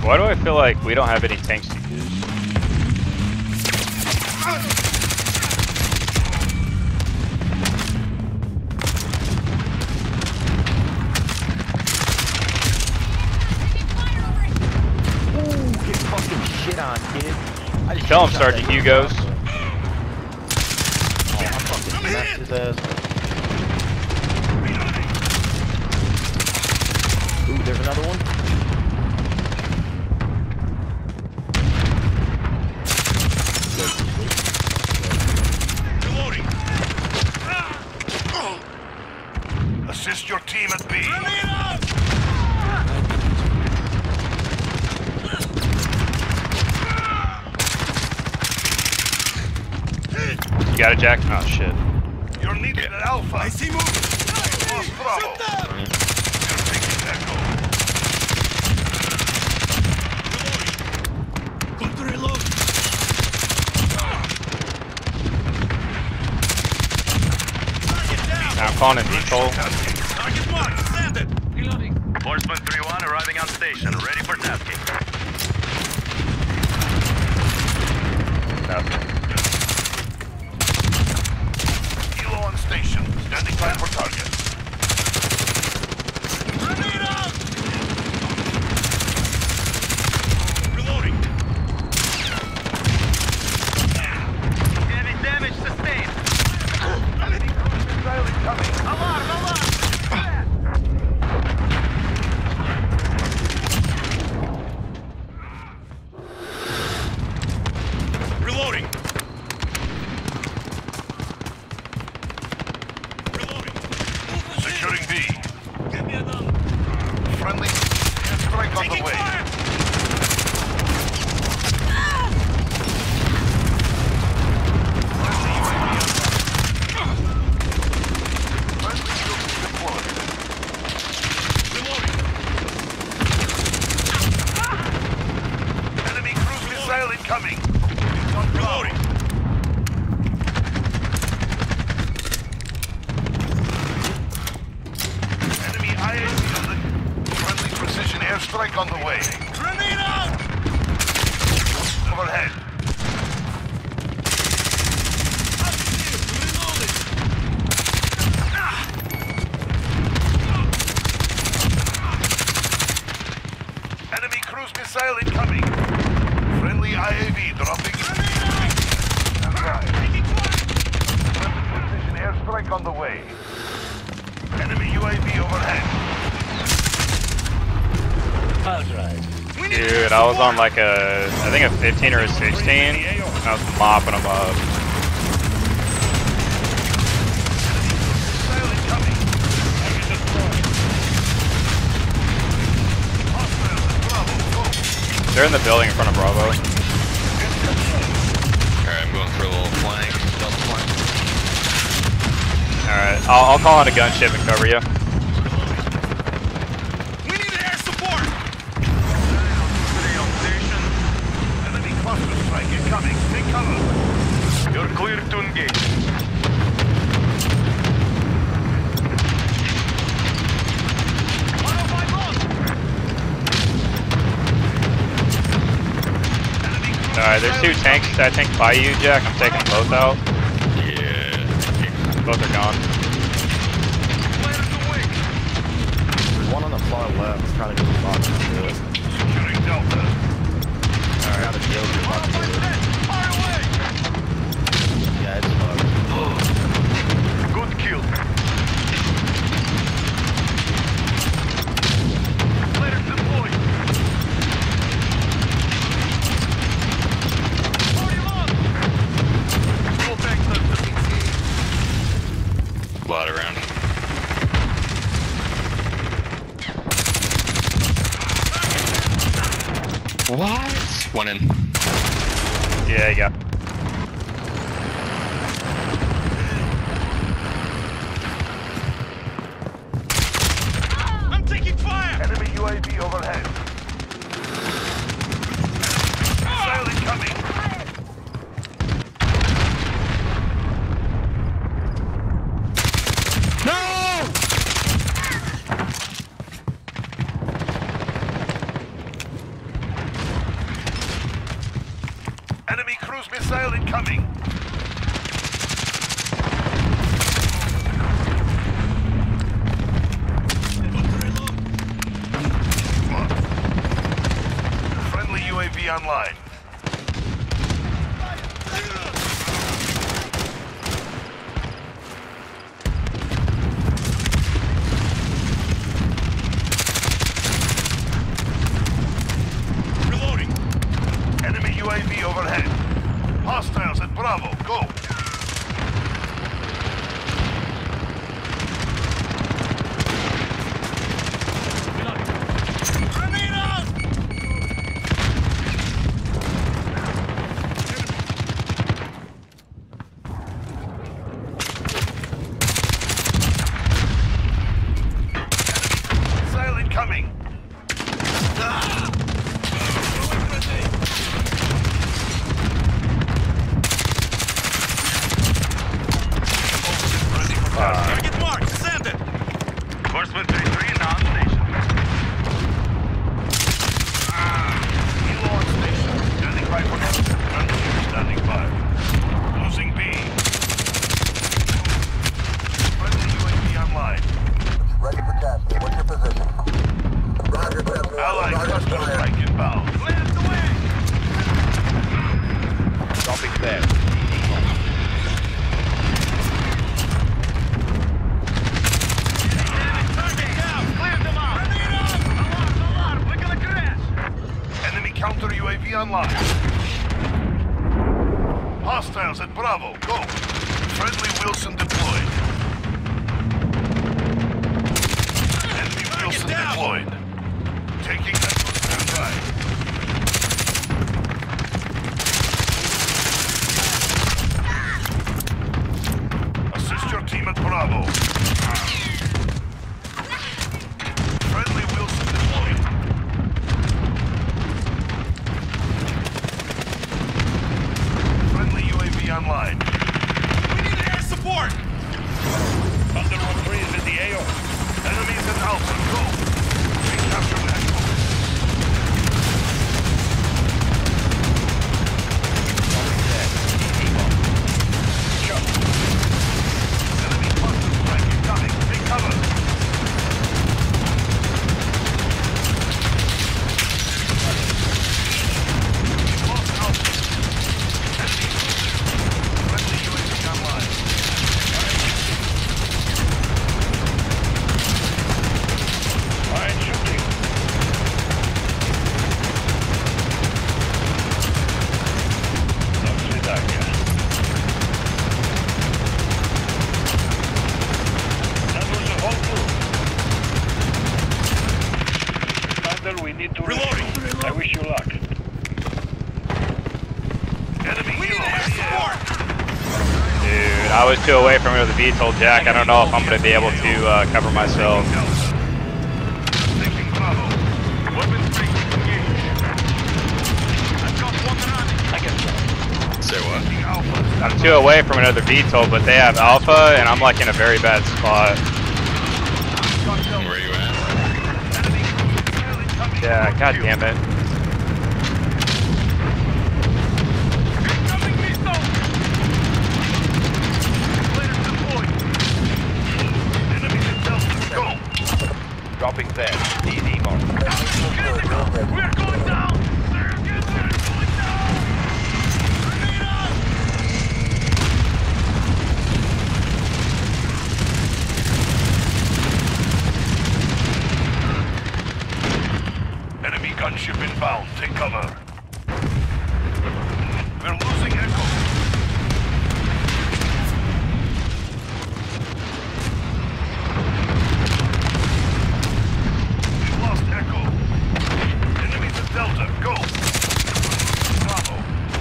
Why do I feel like we don't have any tanks to use? Ooh, get fucking shit on, kid. Tell him Sergeant Hugo's. Oh, I fucking smacked his ass. Ooh, there's another one. Assist your team at B. You got it, Jack? Oh shit. You're needed at Alpha. I see movement. Lost Bravo. You're taking Echo. Got to reload. Now I'm calling in depot. Target marked. Landed. Reloading. Horseman 3-1 arriving on station, ready for tasking. Kilo on station, standing by for target. Grenade out! Reloading. Heavy damage sustained. Enemy cruise missile incoming. Alarm! Reloading. Reloading. Securing B. Give me a gun. Friendly strike on the Taking way. fire. Friendly troops deployed. Reloading. Enemy cruise missile incoming. Reloading. Enemy IAV on the friendly precision airstrike on the way. Grenade out! Overhead. Reloading. Enemy cruise missile incoming. Friendly IAV dropping. Stand by. Friendly precision airstrike on the way. Enemy UAV overhead. Dude, I was on like I think a 15 or a 16. I was mopping them up. Missile incoming. Hostile at Bravo. Go. They're in the building in front of Bravo. Alright, I'm going for a little flank, double flank. Alright, I'll call in a gunship and cover you. We need air support! Stay on station. Enemy cluster strike incoming. Take cover. You're clear to engage. Alright, there's two tanks, I think, by you, Jack. I'm taking them both out. Yeah. Both are gone. There's one on the far left. I'm trying to do the box to it. Securing Delta. Alright, got a Joker box to it. Yeah, it's fucked. Good kill. Players deployed. A lot around. What? One in. Yeah, you got. I'm taking fire! Enemy UAV overhead. Missile incoming. Enemy cruise missile incoming. Friendly UAV online. Reloading. Enemy UAV overhead. Hostiles at Bravo. Go. Grenade out! Missile incoming. Target marked. Send it. Horseman 3-3 now on station. Kilo on station. Standing by for exit. Gunship standing by. Losing B. Friendly UAV online. Ready for tasking. What's your position? Roger, Bravo. Allied cluster strike inbound. Clear the way. Dropping there. Target down. Clear them out. Grenade out. Alarm. We're gonna crash. Enemy counter UAV online. Hostiles at Bravo. Go. Friendly Wilson deployed. Enemy Wilson down. deployed. Taking Echo standby. Assist your team at Bravo. Friendly Wilson deployed. Friendly UAV online. We need air support. Thunder 1-3 is in the AO. Enemies at Alpha. Go. Recapture Echo. Enemy cluster strike incoming. Take cover. Lost Alpha. Enemy. Friendly UAV online. Alright, shooting. Dobrze, tak. That was a whole group. Thunder, we need to Reloading. I wish you luck. Enemy We need hero air in the air. support. Dude, I was too away from another VTOL, Jack. I don't know if I'm going to be able to cover myself. Taking Bravo. Weapons break engaged. I've got one running. Say what? Taking Alpha. I'm too away from another VTOL, but they have Alpha, and I'm like in a very bad spot. Where are you at? Enemy cruise missile incoming. Yeah, god damn it. Incoming missile. Players deployed. Enemies at Delta. Go. Dropping there. DD mark. We're going down. We're going down. Grenade out. Enemy gunship inbound. Take cover. We're losing Echo. We've lost Echo. Enemies at Delta. Go. Bravo.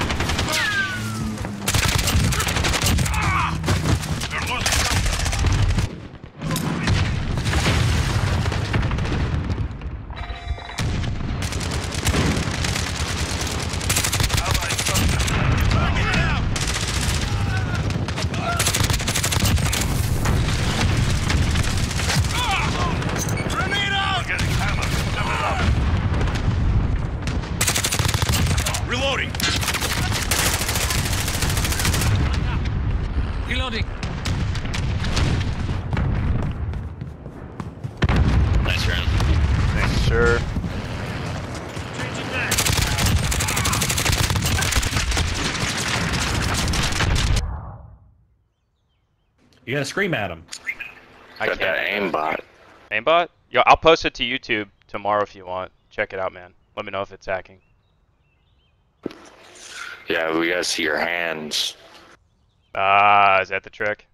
We're losing Delta. sir. You gotta scream at him. I Got that can't. aimbot. Aimbot? Yo, I'll post it to YouTube tomorrow if you want. Check it out, man. Let me know if it's hacking. Yeah, we gotta see your hands. Ah, is that the trick?